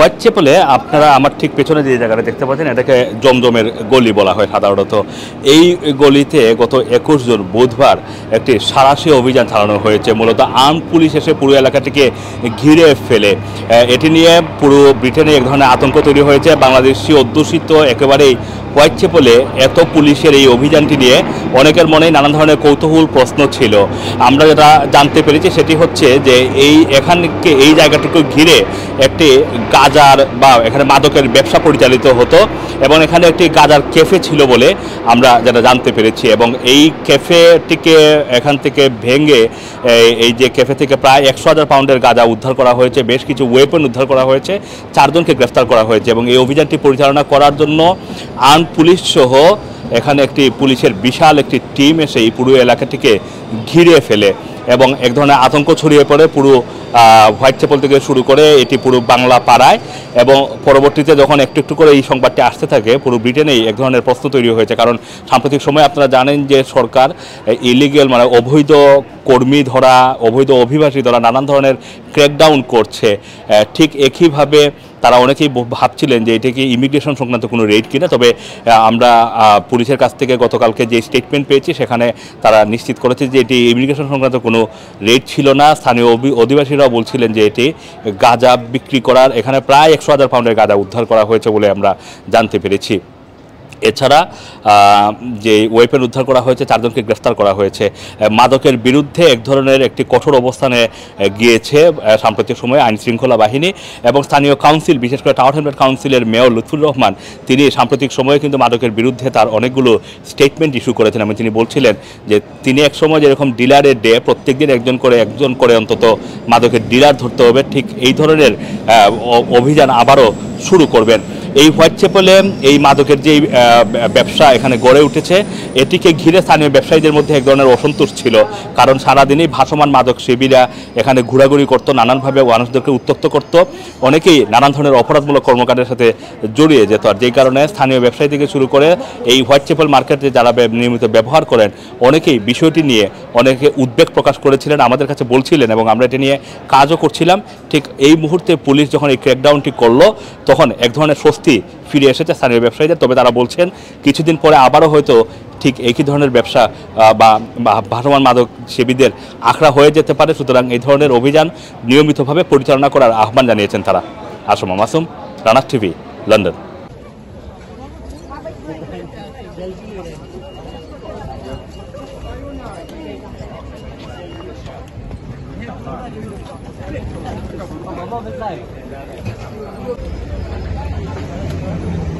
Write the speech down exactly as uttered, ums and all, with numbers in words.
White চ্যাপেলে আপনারা আমার ঠিক পেছনে যে জায়গাটা দেখতে পাচ্ছেন এটাকে জমজমের গলি বলা হয় সাধারণত। এই গলিতে গত একুশ জুন বুধবার একটি সাঁড়াশি অভিযান চালানো হয়েছে। মূলত আর্ম পুলিশ এসে পুরো এলাকাটিকে ঘিরে ফেলে। এটি নিয়ে পুরো ব্রিটেনে এক ধরনের আতঙ্ক তৈরি হয়েছে। বাংলাদেশি অধ্যুষিত একেবারেই হোয়াইট চ্যাপেলে এত পুলিশের এই অভিযানটি নিয়ে অনেকের মনেই নানান ধরনের কৌতূহল প্রশ্ন ছিল। আমরা যেটা জানতে পেরেছি সেটি হচ্ছে যে এই এখানকে এই জায়গাটুকু ঘিরে একটি গাজার বা এখানে মাদকের ব্যবসা পরিচালিত হতো এবং এখানে একটি গাজার ক্যাফে ছিল বলে আমরা যেটা জানতে পেরেছি। এবং এই ক্যাফেটিকে এখান থেকে ভেঙে এই যে ক্যাফে থেকে প্রায় একশো হাজার পাউন্ডের গাঁজা উদ্ধার করা হয়েছে, বেশ কিছু ওয়েপন উদ্ধার করা হয়েছে, চারজনকে গ্রেফতার করা হয়েছে। এবং এই অভিযানটি পরিচালনা করার জন্য আর্ম পুলিশ সহ এখানে একটি পুলিশের বিশাল একটি টিম এসে এই পুরো এলাকাটিকে ঘিরে ফেলে এবং এক ধরনের আতঙ্ক ছড়িয়ে পড়ে পুরো হোয়াইট চ্যাপেল থেকে শুরু করে এটি পুরো বাংলা পাড়ায়। এবং পরবর্তীতে যখন একটু একটু করে এই সংবাদটি আসতে থাকে পুরো ব্রিটেনেই এক ধরনের প্রশ্ন তৈরি হয়েছে। কারণ সাম্প্রতিক সময়ে আপনারা জানেন যে সরকার ইলিগেল মানে অবৈধ কর্মী ধরা, অবৈধ অভিবাসী ধরা নানান ধরনের ক্র্যাকডাউন করছে। ঠিক একইভাবে তারা অনেকেই ভাবছিলেন যে এটি কি ইমিগ্রেশন সংক্রান্ত কোনো রেড কিনা। তবে আমরা পুলিশের কাছ থেকে গতকালকে যে স্টেটমেন্ট পেয়েছি সেখানে তারা নিশ্চিত করেছে যে এটি ইমিগ্রেশন সংক্রান্ত কোনো রেড ছিল না। স্থানীয় অধিবাসীরাও বলছিলেন যে এটি গাঁজা বিক্রি করার, এখানে প্রায় একশো হাজার পাউন্ডের গাঁজা উদ্ধার করা হয়েছে বলে আমরা জানতে পেরেছি। এছাড়া যে ওয়েপন উদ্ধার করা হয়েছে, চারজনকে গ্রেফতার করা হয়েছে। মাদকের বিরুদ্ধে এক ধরনের একটি কঠোর অবস্থানে গিয়েছে সাম্প্রতিক সময়ে আইন শৃঙ্খলা বাহিনী এবং স্থানীয় কাউন্সিল, বিশেষ করে টাওয়ার হ্যামলেট কাউন্সিলের মেয়র লুৎফুর রহমান, তিনি সাম্প্রতিক সময়ে কিন্তু মাদকের বিরুদ্ধে তার অনেকগুলো স্টেটমেন্ট ইস্যু করেছেন এবং তিনি বলছিলেন যে তিনি এক সময় যেরকম ডিলারের ডে প্রত্যেক দিন একজন করে একজন করে অন্তত মাদকের ডিলার ধরতে হবে, ঠিক এই ধরনের অভিযান আবারও শুরু করবেন। এই হোয়াইট চ্যাপেলে এই মাদকের যে ব্যবসা এখানে গড়ে উঠেছে এটিকে ঘিরে স্থানীয় ব্যবসায়ীদের মধ্যে এক ধরনের অসন্তোষ ছিল। কারণ সারাদিনই ভাসমান মাদক সেবীরা এখানে ঘোরাঘুরি করতো, নানানভাবে মানুষদেরকে উত্ত্যক্ত করতো, অনেকেই নানান ধরনের অপরাধমূলক কর্মকাণ্ডের সাথে জড়িয়ে যেত। আর যেই কারণে স্থানীয় ব্যবসায়ী থেকে শুরু করে এই হোয়াইট চ্যাপেল মার্কেটে যারা নিয়মিত ব্যবহার করেন অনেকেই বিষয়টি নিয়ে অনেকে উদ্বেগ প্রকাশ করেছিলেন, আমাদের কাছে বলছিলেন এবং আমরা এটি নিয়ে কাজও করছিলাম। ঠিক এই মুহূর্তে পুলিশ যখন এই ক্র্যাকডাউনটি করলো তখন এক ধরনের স্বস্তি ফিরে এসেছে স্থানীয় ব্যবসায়ীদের। তবে তারা বলছেন কিছুদিন পরে আবারও হয়তো ঠিক একই ধরনের ব্যবসা বা ভাসমান মাদক সেবীদের আখড়া হয়ে যেতে পারে। সুতরাং এই ধরনের অভিযান নিয়মিতভাবে পরিচালনা করার আহ্বান জানিয়েছেন তারা। Asam Masum, Runner TV, London. Thank you.